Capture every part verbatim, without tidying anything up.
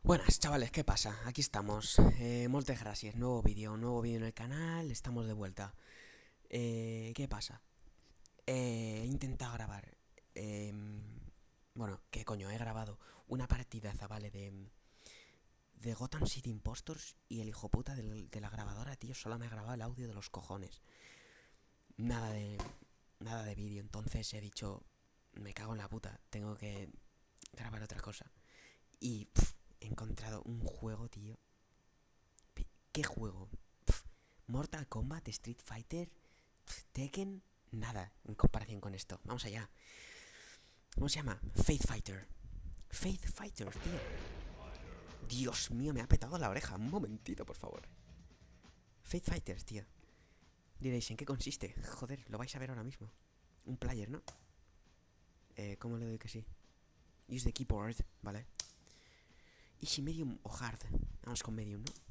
Buenas chavales, ¿qué pasa? Aquí estamos, eh, moltes gracias, nuevo vídeo, nuevo vídeo en el canal, estamos de vuelta. eh, ¿Qué pasa? Eh, he intentado grabar, eh, bueno, ¿qué coño? He grabado una partidaza, ¿vale? De, de Gotham City Impostors y el hijo puta del- de la grabadora, tío, solo me ha grabado el audio de los cojones. Nada de, nada de vídeo, entonces he dicho, me cago en la puta, tengo que grabar otra cosa. Y pf, he encontrado un juego, tío. ¿Qué juego? Pf, Mortal Kombat, Street Fighter, pf, Tekken, nada en comparación con esto. Vamos allá. ¿Cómo se llama? Faith Fighter. Faith Fighter, tío. Dios mío, me ha petado la oreja. Un momentito, por favor. Faith Fighters, tío. Diréis, ¿en qué consiste? Joder, lo vais a ver ahora mismo. Un player, ¿no? Eh, ¿Cómo le doy que sí? Use the keyboard, ¿vale? Easy, medium o hard. Vamos con medium, ¿no?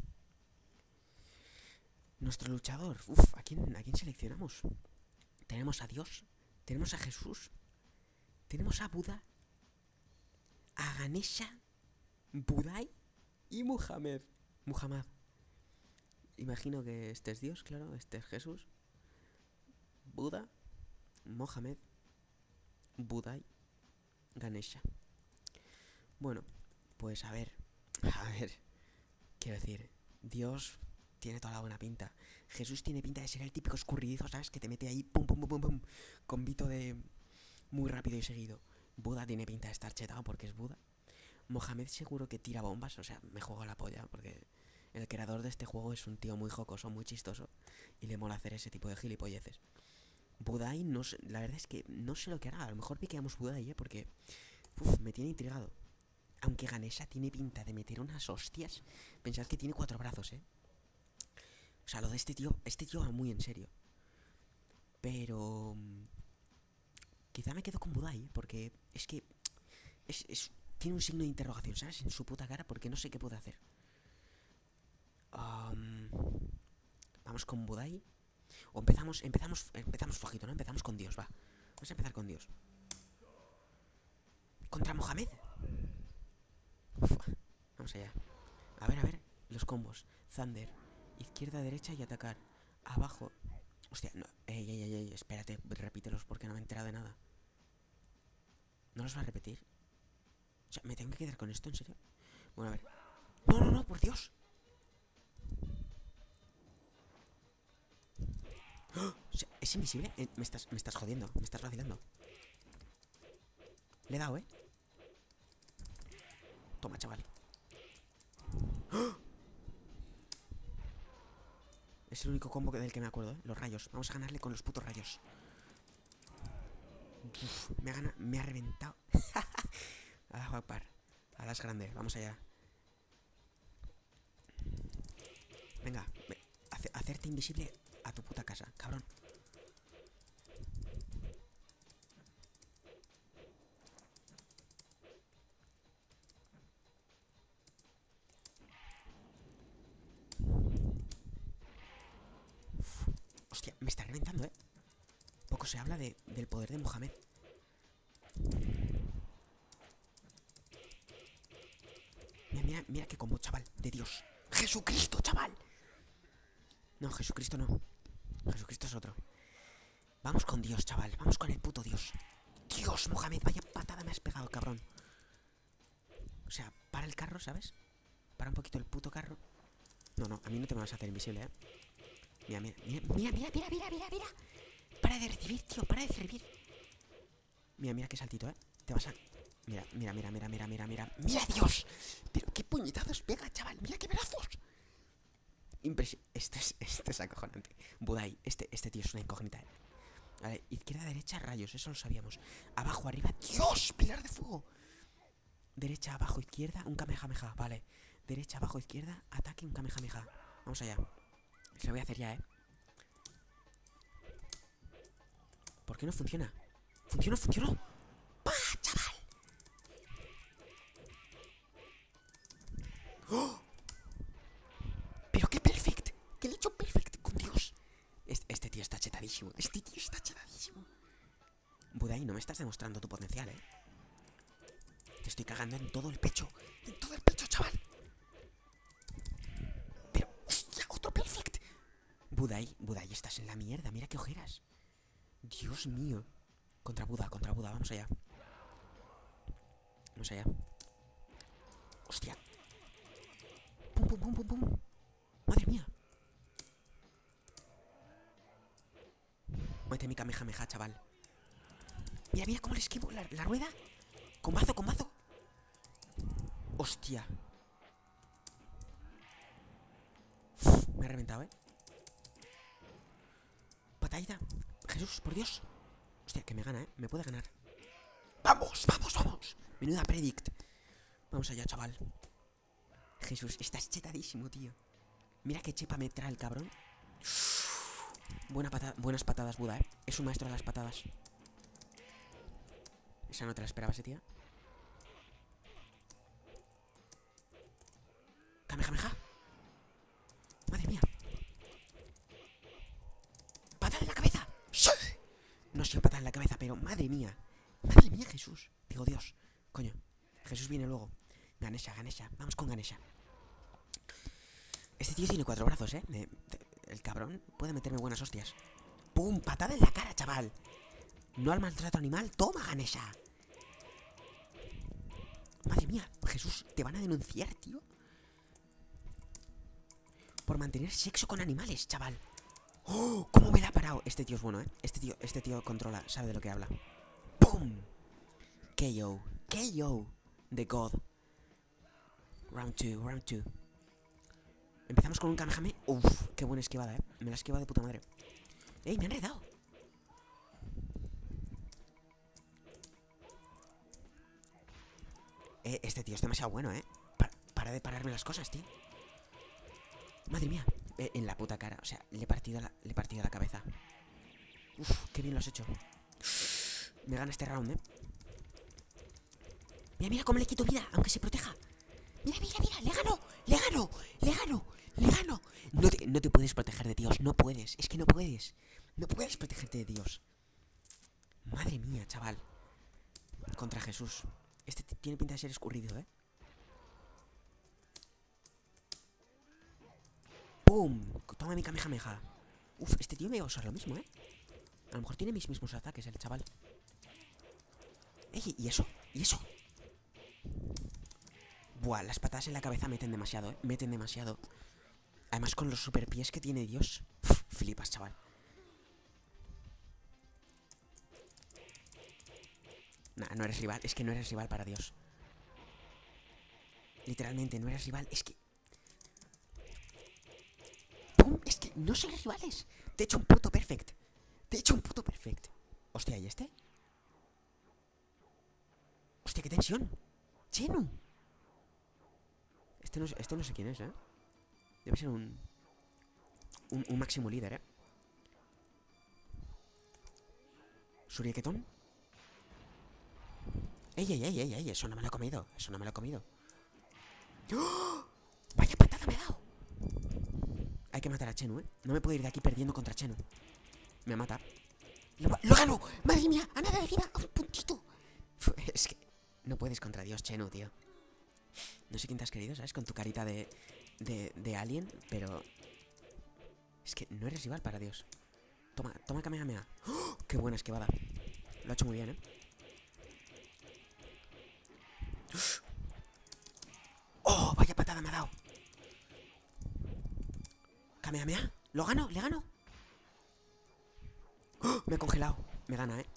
Nuestro luchador. Uf, ¿a quién, ¿a quién seleccionamos? Tenemos a Dios. Tenemos a Jesús. Tenemos a Buda, a Ganesha, Budai y Muhammad. Muhammad. Imagino que este es Dios, claro, este es Jesús. Buda, Mohamed, Budai, Ganesha. Bueno, pues a ver, a ver, quiero decir, Dios tiene toda la buena pinta. Jesús tiene pinta de ser el típico escurridizo, ¿sabes? Que te mete ahí, pum, pum, pum, pum, pum, con vito de muy rápido y seguido. Buda tiene pinta de estar chetado porque es Buda. Mohamed seguro que tira bombas, o sea, me juego la polla porque el creador de este juego es un tío muy jocoso, muy chistoso y le mola hacer ese tipo de gilipolleces. Budai, no sé, la verdad es que no sé lo que hará, a lo mejor piqueamos Budai, ¿eh? Porque uf, me tiene intrigado. Aunque Ganesha tiene pinta de meter unas hostias, pensad que tiene cuatro brazos, ¿eh? O sea, lo de este tío, este tío va muy en serio. Pero quizá me quedo con Budai, ¿eh? Porque es que es, es, tiene un signo de interrogación, ¿sabes? En su puta cara porque no sé qué puede hacer. Um, vamos con Budai. O empezamos, empezamos, empezamos flojito, ¿no? Empezamos con Dios, va. Vamos a empezar con Dios. Contra Mohamed. Uf, vamos allá. A ver, a ver. Los combos. Thunder. Izquierda, derecha y atacar. Abajo. Hostia, no. Ey, ey, ey, ey. Espérate, repítelos porque no me he enterado de nada. ¿No los va a repetir? O sea, ¿me tengo que quedar con esto, en serio? Bueno, a ver. No, no, no, por Dios. ¡Oh! O sea, ¿es invisible? Eh, me, estás, me estás jodiendo, me estás vacilando. Le he dado, ¿eh? Toma, chaval. ¡Oh! Es el único combo del que me acuerdo, ¿eh? Los rayos. Vamos a ganarle con los putos rayos. Uf, me ha ganado, me ha reventado. A la par. A las grandes, vamos allá. Venga, ve, hace, hacerte invisible a tu puta casa, cabrón. Uf, hostia, me está reventando, ¿eh? Poco se habla de, del poder de Mohamed. Mira, mira, mira qué combo, chaval, de Dios. ¡Jesucristo, chaval! No, Jesucristo no. Jesucristo es otro. Vamos con Dios, chaval. Vamos con el puto Dios. Dios, Mohamed, vaya patada me has pegado, cabrón. O sea, para el carro, ¿sabes? Para un poquito el puto carro. No, no, a mí no te me vas a hacer invisible, ¿eh? Mira, mira, mira, mira, mira, mira, mira, mira, mira. Para de recibir, tío, para de recibir. Mira, mira qué saltito, ¿eh? Te vas a... Mira, mira, mira, mira, mira, mira, mira. ¡Mira, Dios! Pero qué puñetazos pega, chaval. Mira qué brazos. Impresionante. Este es, este es acojonante. Budai, este, este tío es una incógnita, ¿eh? Vale, izquierda, derecha, rayos, eso lo sabíamos. Abajo, arriba, ¡Dios! Pilar de fuego. Derecha, abajo, izquierda, un kamehameha, vale. Derecha, abajo, izquierda, ataque, un kamehameha. Vamos allá. Se lo voy a hacer ya, ¿eh? ¿Por qué no funciona? ¿Funcionó? ¿Funcionó? ¡Pah, chaval! ¡Oh! ¡Pero qué perfect! ¡Que le he hecho perfect! ¡Con Dios! Este, este tío está chetadísimo. Este tío está chetadísimo. Budai, no me estás demostrando tu potencial, ¿eh? Te estoy cagando en todo el pecho. En todo el pecho, chaval. Budai, Budai, estás en la mierda. Mira qué ojeras. Dios mío. Contra Buda, contra Buda, vamos allá. Vamos allá. Hostia. Pum, pum, pum, pum, pum. Madre mía. Mete mi kamehameha, chaval. Mira, mira cómo le esquivo la, la rueda. Con mazo, con mazo. Hostia. Uf, me he reventado, eh. Patadita. Jesús, por Dios. Hostia, que me gana, eh. Me puede ganar. Vamos, vamos, vamos. Menuda predict. Vamos allá, chaval. Jesús, estás chetadísimo, tío. Mira qué chepa me trae el cabrón. Buena pata buenas patadas, Buda, eh. Es un maestro de las patadas. Esa no te la esperabas, eh, tía. Kamehameha. Madre mía. Patada en la cabeza. ¡Sí! No soy patada en la cabeza, pero madre mía. Madre mía, Jesús. Digo, Dios. Coño. Jesús viene luego. Ganesha, Ganesha. Vamos con Ganesha. Este tío tiene cuatro brazos, eh. Me, el cabrón puede meterme buenas hostias. ¡Pum! Patada en la cara, chaval. No al maltrato animal. Toma, Ganesha. Madre mía. Jesús, te van a denunciar, tío. Por mantener sexo con animales, chaval. ¡Oh! ¿Cómo me la ha parado? Este tío es bueno, ¿eh? Este tío, este tío controla, sabe de lo que habla. ¡Pum! K O. K O. The God. Round two, round two. Empezamos con un Kamehameha. Uf, qué buena esquivada, ¿eh? Me la he esquivado de puta madre. ¡Ey, me han enredado! Eh, este tío es demasiado bueno, ¿eh? Pa para de pararme las cosas, tío. Madre mía. Eh, en la puta cara. O sea, le he partido la, le he partido la cabeza. Uf, qué bien lo has hecho. Me gana este round, ¿eh? Mira, mira cómo le quito vida, aunque se proteja. Mira, mira, mira, le gano, le gano, le gano, le gano. No te, no te puedes proteger de Dios, no puedes. Es que no puedes. No puedes protegerte de Dios. Madre mía, chaval. Contra Jesús. Este tiene pinta de ser escurrido, ¿eh? ¡Pum! Toma mi Kamehameha. Uf, este tío me va a usar lo mismo, ¿eh? A lo mejor tiene mis mismos ataques el chaval. ¡Ey! ¿Y eso? ¿Y eso? Buah, las patadas en la cabeza meten demasiado, ¿eh? Meten demasiado. Además con los super pies que tiene Dios. Uf, flipas, chaval. Nah, no eres rival. Es que no eres rival para Dios. Literalmente, no eres rival. Es que... ¡Pum! Es que no sois rivales. Te he hecho un puto perfect. Te he hecho un puto perfect. Hostia, ¿y este? Hostia, qué tensión. Chenu. Este no, este no sé quién es, ¿eh? Debe ser un... Un, un máximo líder, ¿eh? Suriequetón. ¡Ey, ey, ey, ey, ey! Eso no me lo he comido. Eso no me lo he comido. ¡Oh! ¡Vaya patada me ha dado! Hay que matar a Chenu, ¿eh? No me puedo ir de aquí perdiendo contra Chenu. Me va a matar. ¡Lo, lo gano! ¡Madre mía! ¡A nada de vida! ¡A un puntito! Es que... No puedes contra Dios, Chenu, tío. No sé quién te has querido, ¿sabes? Con tu carita de... De, de alien, pero... Es que no eres rival para Dios. Toma, toma Kamehameha. ¡Oh! ¡Qué buena esquivada! Lo ha hecho muy bien, ¿eh? ¡Oh! Vaya patada me ha dado. Kamehameha. ¿Lo gano? ¿Le gano? ¡Oh! Me he congelado. Me gana, ¿eh?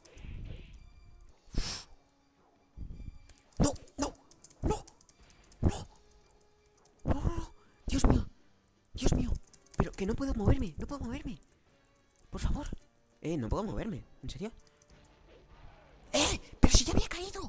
¡No! ¡No! ¡No! ¡No! ¡No, no, no! ¡Dios mío! ¡Dios mío! Pero que no puedo moverme. No puedo moverme. Por favor. Eh, no puedo moverme. ¿En serio? ¡Eh! ¡Pero si ya había caído!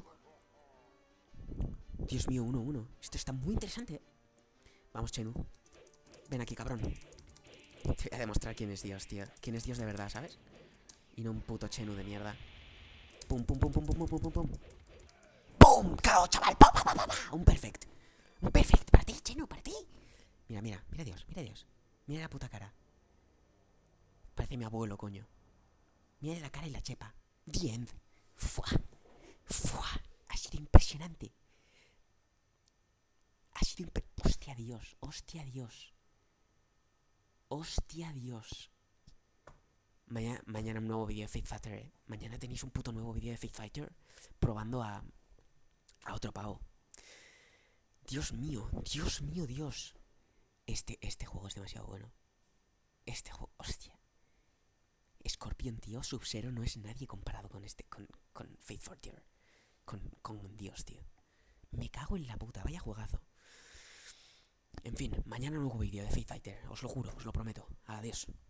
Dios mío, uno, uno. Esto está muy interesante. Vamos, Chenu. Ven aquí, cabrón. Te voy a demostrar quién es Dios, tío. Quién es Dios de verdad, ¿sabes? Y no un puto Chenu de mierda. Pum, pum, pum, pum, pum, pum, pum, pum, pum. ¡Pum! ¡Cao, chaval! ¡Pum, pum, pum, pum! Un perfect. Un perfect. Para ti, Chenu, para ti. Mira, mira, mira Dios, mira Dios. Mira la puta cara. Parece mi abuelo, coño. Mira la cara y la chepa. The end. Fua. Fua. Ha sido impresionante. Ha sido impresionante. Hostia Dios, hostia Dios. Hostia, Dios. Mañana, mañana un nuevo vídeo de Fate Fighter, ¿eh? Mañana tenéis un puto nuevo vídeo de Fate Fighter probando a, a otro pavo. Dios mío, Dios mío, Dios. Este, este juego es demasiado bueno. Este juego, hostia. Scorpion, tío, Sub-Zero no es nadie comparado con este, con, con Fate Fighter. Con, con Dios, tío. Me cago en la puta, vaya juegazo. En fin, mañana un nuevo vídeo de Fate Fighter, os lo juro, os lo prometo. Adiós.